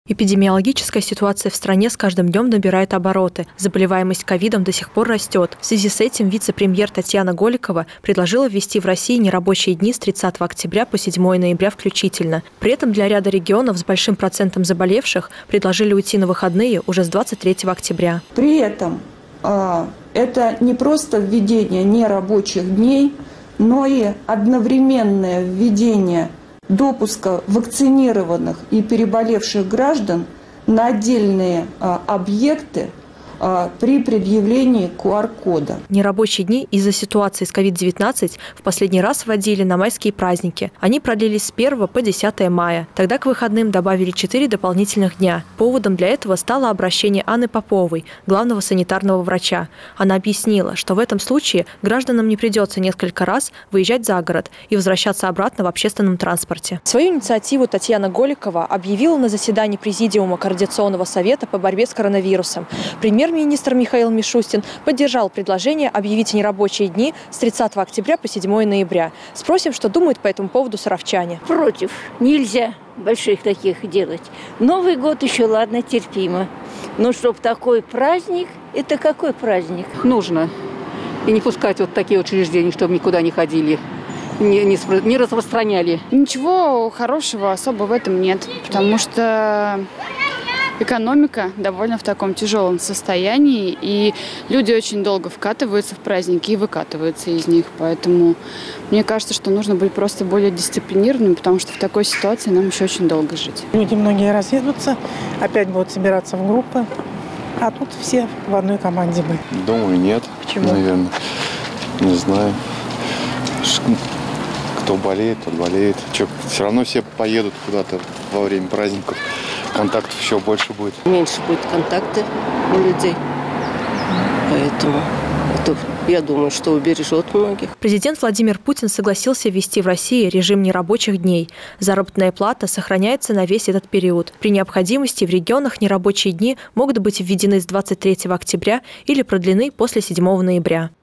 Эпидемиологическая ситуация в стране с каждым днем набирает обороты. Заболеваемость ковидом до сих пор растет. В связи с этим вице-премьер Татьяна Голикова предложила ввести в России нерабочие дни с 30 октября по 7 ноября включительно. При этом для ряда регионов с большим процентом заболевших предложили уйти на выходные уже с 23 октября. При этом это не просто введение нерабочих дней, но и одновременное введение допуска вакцинированных и переболевших граждан на отдельные объекты при предъявлении QR-кода. Нерабочие дни из-за ситуации с COVID-19 в последний раз вводили на майские праздники. Они продлились с 1 по 10 мая. Тогда к выходным добавили 4 дополнительных дня. Поводом для этого стало обращение Анны Поповой, главного санитарного врача. Она объяснила, что в этом случае гражданам не придется несколько раз выезжать за город и возвращаться обратно в общественном транспорте. Свою инициативу Татьяна Голикова объявила на заседании Президиума Координационного совета по борьбе с коронавирусом. Премьер-министр Михаил Мишустин поддержал предложение объявить нерабочие дни с 30 октября по 7 ноября. Спросим, что думают по этому поводу саровчане. Против. Нельзя больших таких делать. Новый год еще, ладно, терпимо. Но чтоб такой праздник, это какой праздник? Нужно. И не пускать вот такие учреждения, чтобы никуда не ходили, не распространяли. Ничего хорошего особо в этом нет, потому что экономика довольно в таком тяжелом состоянии, и люди очень долго вкатываются в праздники и выкатываются из них. Поэтому мне кажется, что нужно быть просто более дисциплинированным, потому что в такой ситуации нам еще очень долго жить. Люди многие разъедутся, опять будут собираться в группы, а тут все в одной команде были. Думаю, нет. Почему? Наверное. Не знаю. Кто болеет, тот болеет. Все равно все поедут куда-то во время праздников. Контактов еще больше будет. Меньше будет контакты у людей. Поэтому это, я думаю, что убережет многих. Президент Владимир Путин согласился ввести в России режим нерабочих дней. Заработная плата сохраняется на весь этот период. При необходимости в регионах нерабочие дни могут быть введены с 23 октября или продлены после 7 ноября.